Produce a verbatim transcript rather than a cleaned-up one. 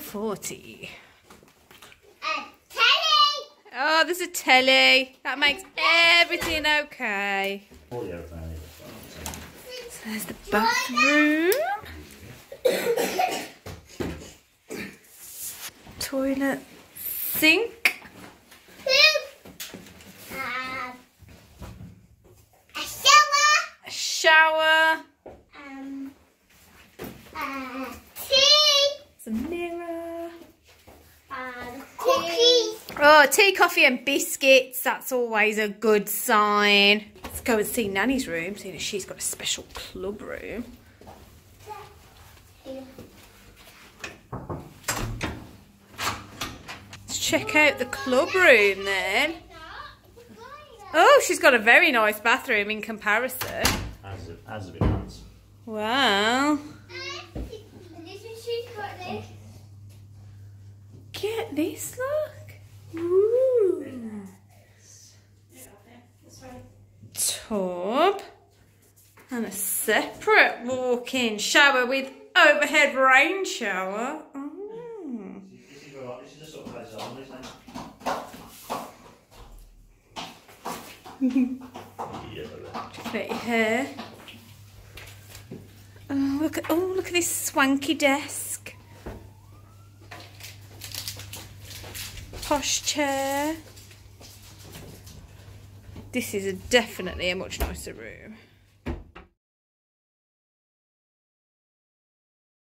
forty. A telly! Oh, there's a telly. That makes everything okay. Oh, yeah, okay. So there's the bathroom. Toilet. Sink. Um, a shower. A shower. Um, uh, tea. There's a mirror. Um, cookies. Oh, tea, coffee and biscuits. That's always a good sign. Let's go and see Nanny's room, seeing as she's got a special club room. Let's check out the club room then. Oh, she's got a very nice bathroom in comparison. As a, as a bit once. Wow. This is she's got this. Get this, look. Ooh. Tub. And a separate walk-in shower with overhead rain shower. Oh. This is right, this is the sort of place I want, isn't it? Yeah. Just let your hair. Oh, look at oh look at this swanky desk. Posh chair. This is a, definitely a much nicer room.